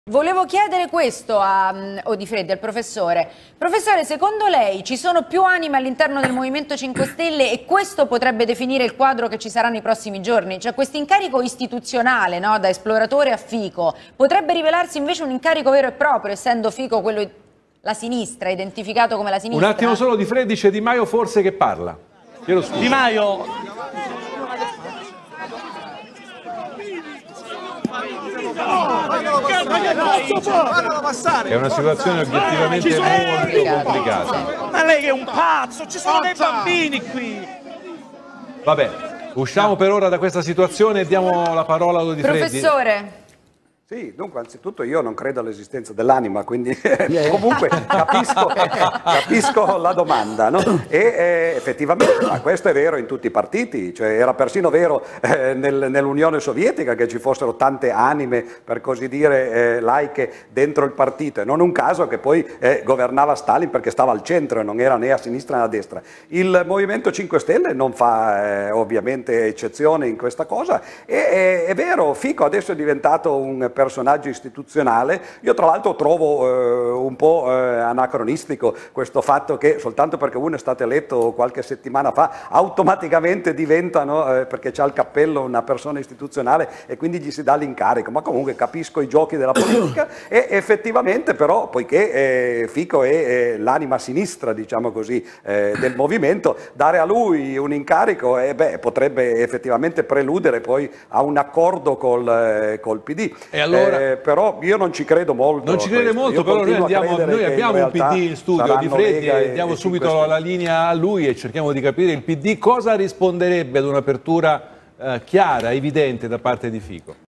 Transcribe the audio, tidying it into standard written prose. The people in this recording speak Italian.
Volevo chiedere questo a Odifreddi, al professore. Professore, secondo lei ci sono più anime all'interno del Movimento 5 Stelle e questo potrebbe definire il quadro che ci sarà nei prossimi giorni? Cioè questo incarico istituzionale, no, da esploratore a Fico, potrebbe rivelarsi invece un incarico vero e proprio, essendo Fico quello, la sinistra, identificato come la sinistra? Un attimo solo, Odifreddi, c'è Di Maio forse che parla. Chiedo scusa. Di Maio... È una situazione obiettivamente molto complicata. Ma lei è un pazzo, ci sono dei bambini qui. Vabbè, usciamo per ora da questa situazione e diamo la parola ad Odifreddi. Professore. Sì, dunque anzitutto io non credo all'esistenza dell'anima, quindi comunque capisco la domanda, no? E effettivamente questo è vero in tutti i partiti, cioè era persino vero nell'Unione Sovietica che ci fossero tante anime, per così dire, laiche dentro il partito, e non un caso che poi governava Stalin perché stava al centro e non era né a sinistra né a destra. Il Movimento 5 Stelle non fa ovviamente eccezione in questa cosa, e è vero, Fico adesso è diventato un personaggio istituzionale. Io tra l'altro trovo un po' anacronistico questo fatto che soltanto perché uno è stato eletto qualche settimana fa automaticamente diventano, perché c'ha il cappello, una persona istituzionale e quindi gli si dà l'incarico. Ma comunque capisco i giochi della politica e effettivamente però, poiché Fico è l'anima sinistra, diciamo così, del movimento, dare a lui un incarico potrebbe effettivamente preludere poi a un accordo col PD. Allora, però io non ci credo molto. Non ci crede molto, però noi abbiamo un PD in studio, Odifreddi, diamo subito la linea a lui e cerchiamo di capire il PD cosa risponderebbe ad un'apertura chiara, evidente da parte di Fico.